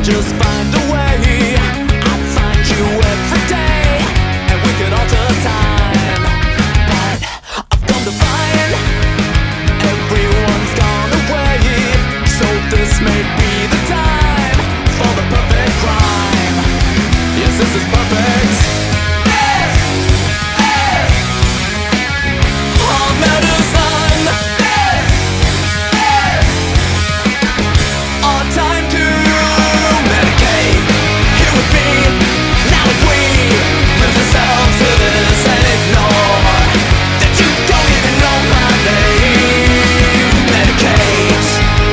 just find a way. I'd find you every day, and we could alter time. But I've come to find everyone's gone away, so this may be the time for the perfect crime. Yes, this is perfect. All medicine. Our time to medicate. Here with me, now as we lose ourselves to this and ignore that you don't even know my name. Medicate.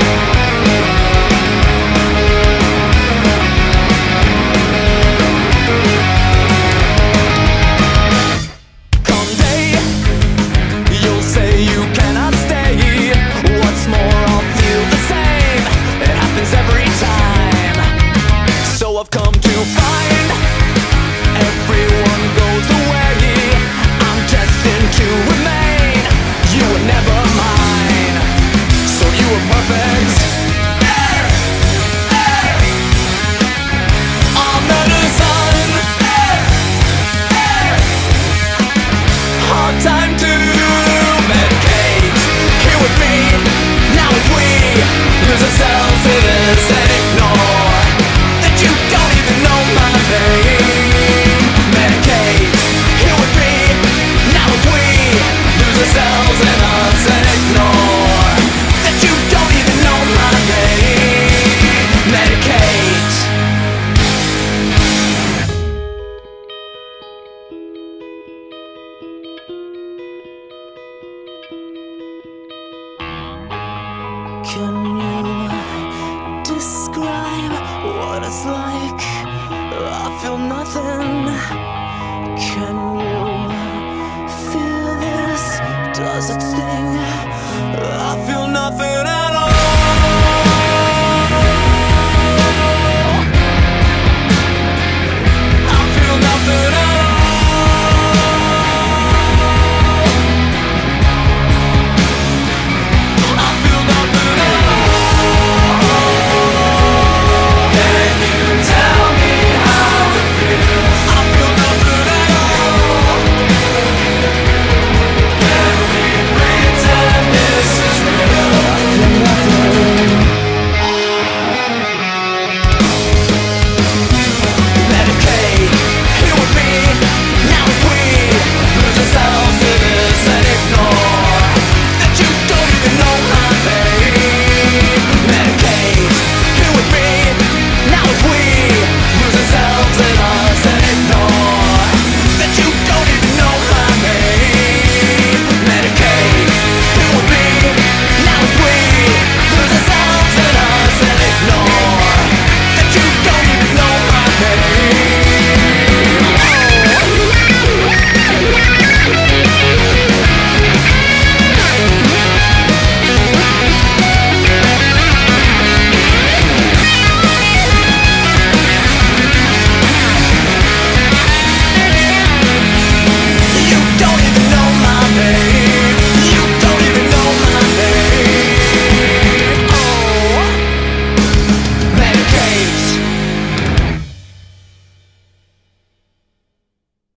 Come day, you'll say you cannot stay. What's more, I'll feel the same. It happens every time. So I've come to find everyone goes away. I'm destined to remain. You were never mine, so you were perfect. All medicine. Hard time to medicate. Here with me, now as we lose ourselves to this and ignore that you don't even know my name. Medicate. Here with me, now as we lose ourselves in us and ignore that you don't even know my name. Medicate. Can you describe what it's like? I feel nothing. Can you feel this? Does it still